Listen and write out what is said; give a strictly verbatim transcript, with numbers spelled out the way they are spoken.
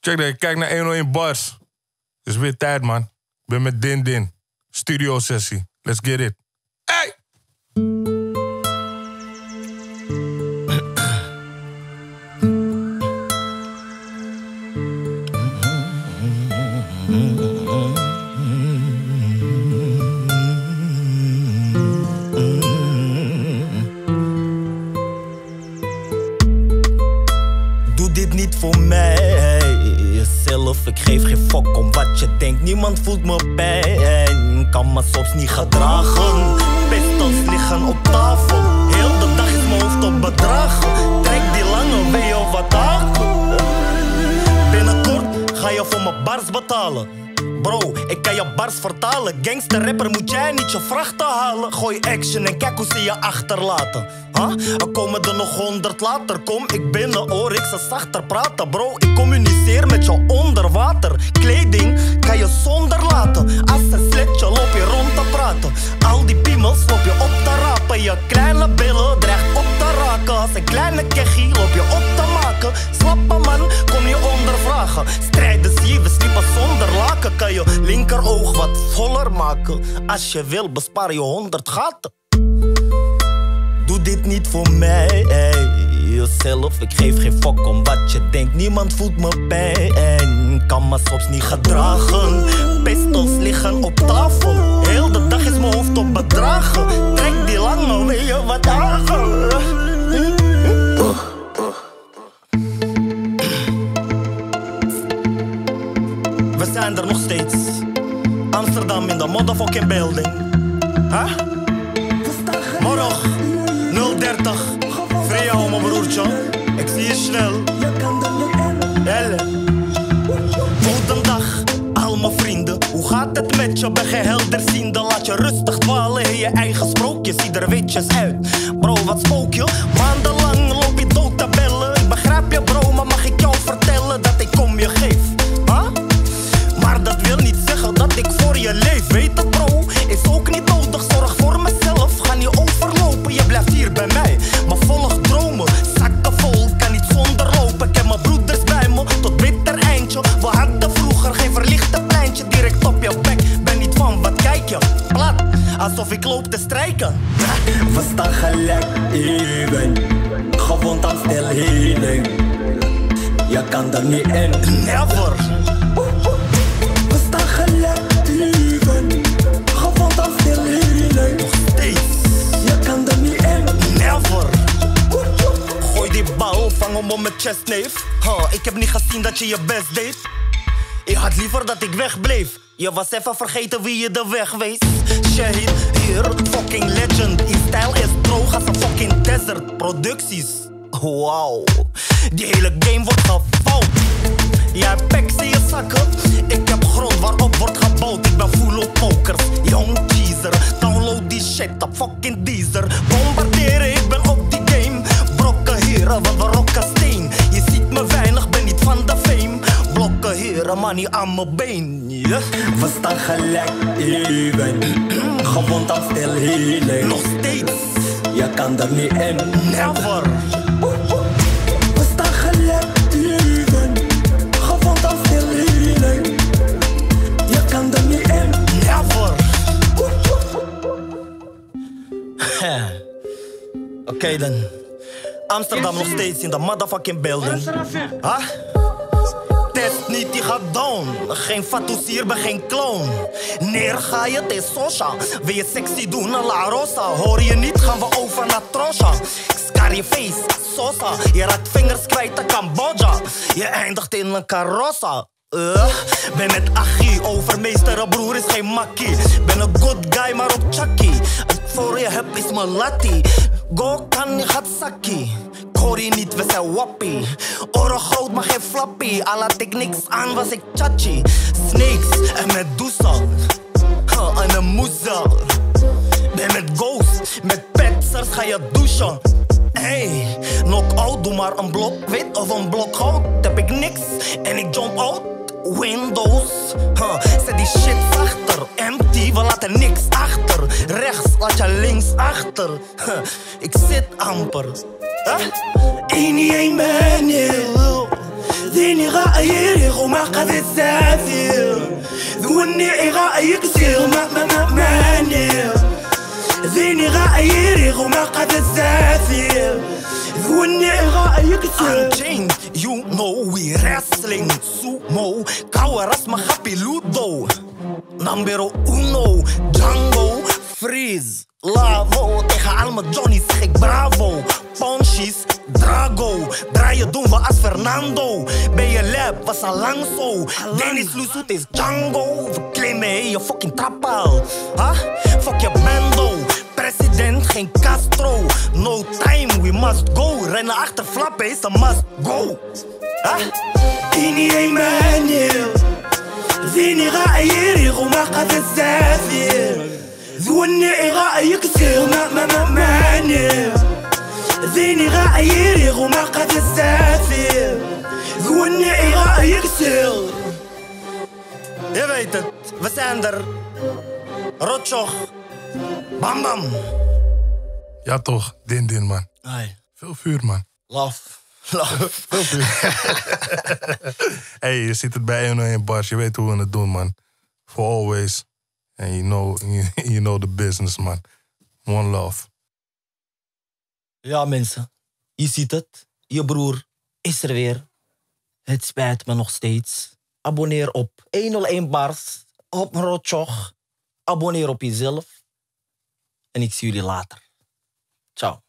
Check dat, ik kijk naar honderdéén Bars. Het is weer tijd, man. Ik ben met Din Din. Studio sessie. Let's get it. Hey! Doe dit niet voor mij, jezelf. Ik geef geen fok om wat je denkt. Niemand voelt me pijn, kan me soms niet gedragen. Pistols liggen op tafel, heel de dag is mijn hoofd op bedragen. Trek die lange wee of wat dagen. Binnenkort ga je voor mijn bars betalen. Bro, ik kan je bars vertalen. Gangster rapper moet jij niet je vrachten halen. Gooi action en kijk hoe ze je achterlaten. Huh? Er komen er nog honderd later. Kom ik binnen, hoor ik ze zachter praten. Bro, ik communiceer met je onder water. Kleding kan je zonder laten. Als een sletje loop je rond te praten. Al die piemels loop je op te rapen. Je kleine billen dreigt op te raken. Als een kleine keggie loop je op te maken. Slappe man, kom je ondervragen. Strijden zie we sliepen zonder laken. Kan je linkeroog wat voller maken. Als je wil bespaar je honderd gaten. Doe dit niet voor mij, ey. Jezelf, ik geef geen fok om wat je denkt. Niemand voelt me pijn, kan me soms niet gedragen. Pistols liggen op tafel, heel de dag is mijn hoofd op bedragen. Trek die lange weeën wat dagen. We zijn er nog steeds. Amsterdam in de motherfucking building. Huh? Morgen nul dertig, vrij hou mijn broertje. Ik zie je snel. Elle. Goedendag, al mijn vrienden. Hoe gaat het met je? Ben geen helderziende. Laat je rustig dwalen in je eigen sprookje. Zie er weetjes uit. Bro, wat spook je? Maandenlang loop je dood te bellen. Ik begrijp je bro, maar mag ik jou vertellen dat ik om je geef? Huh? Maar dat wil niet zeggen dat ik voor je leef. Weet het bro, is ook niet nodig. Zorg voor mezelf, ga niet overlopen. Je blijft hier bij mij, maar volg dromen. Zakken vol, kan niet zonder lopen. Ik heb mijn broeders bij me, tot bitter eindje. We hadden vroeger geen verlichte pleintje. Direct op je bek, ben niet van wat kijk je. Plat, alsof ik loop te strijken. We staan gelijk even, gewond aan stilheling. Je kan er niet in. Never. We staan gelijk even, gewond aan stilheling. Nog steeds. Je kan er niet in. Never. Gooi die bal, vang hem om mijn chest, neef. Huh, ik heb niet gezien dat je je best deed. Ik had liever dat ik wegbleef. Je was even vergeten wie je de weg wees. Shahid, hier, fucking legend. Die stijl is droog als een fucking desert. Producties, wauw. Die hele game wordt gevouwd. Jij hebt peks in je zakken. Ik heb grond waarop wordt gebouwd. Ik ben full op pokers, young teaser. Download die shit op fucking Deezer. Bombarderen, ik ben op die game. Brokken heren, want we rocken steen. Je ziet me weinig, ben niet van de fame. Blokken heren, maar niet aan mijn been, yeah. We staan gelijk even, gewond aan stilheling. Nog steeds. Je kan er niet in. Never. We staan gelijk even, gewond aan stilheling. Je kan er niet in. Never. Oké okay, dan. Amsterdam nog steeds in de motherfucking building. Huh? Test niet, die gaat down. Geen fatsoes hier, ben geen clown. Neer ga je, het is Sosha. Wil je sexy doen, la rosa. Hoor je niet, gaan we over naar Trosha. Scarface, Sosa. Je raakt vingers kwijt aan Cambodja. Je eindigt in een carrossa. Uh, ben met Achie, overmeesteren broer is geen makkie. Ben een good guy, maar ook chucky. Wat ik voor je heb is mijn lattie. Go kan, je gaat zakkie. Ik hoor je niet, we zijn wappie. Oren groot, maar geen flappie. Al had ik niks aan, was ik chachi. Snakes en Medusa, huh, en een moesa. Ben met Ghost, met Petzers ga je douchen. Hey, knock-out, doe maar een blok wit of een blok goud. Heb ik niks en ik jump out. Windows, huh, zet die shit achter. Empty, we laten niks achter. Rechts, laat je links achter. Huh, ik zit amper. Huh? één één ben je. اديني غيري وما قد تسافر ذوني غايك سير ما ما ما ماني اديني غيري وما قد تسافر ذوني غايك سير Unchained, you know we wrestling sumo Kouwe rasma happy ludo Numero uno, Django Freeze, Lavo Tegen al mijn Johnny zeg ik bravo Ponchies, Drago Draaien doen we als Fernando Ben je lab, was al lang zo Dennis Loesoet is Django We claimen hey, je fucking trapal huh? Fuck je bando President, geen Castro No time, we must go Rennen achter flappen is een must go huh? إني أيماني ذيني غايري وما قد تسافر ذوني غايك سير ما ما ما ماني ذيني غايري وما قد تسافر ذوني غايك سير. Je weet het, we zijn er Rotjoch Bam bam Ja toch, din din man. Hey, Veel vuur man. love, love Veel vuur. Hey, je ziet het bij één oh één Bars. Je weet hoe we het doen man. For always. And you know, you know the business man. One love. Ja mensen, je ziet het. Je broer is er weer. Het spijt me nog steeds. Abonneer op één oh één Bars. Op Rotjoch. Abonneer op jezelf. En ik zie jullie later. Ciao.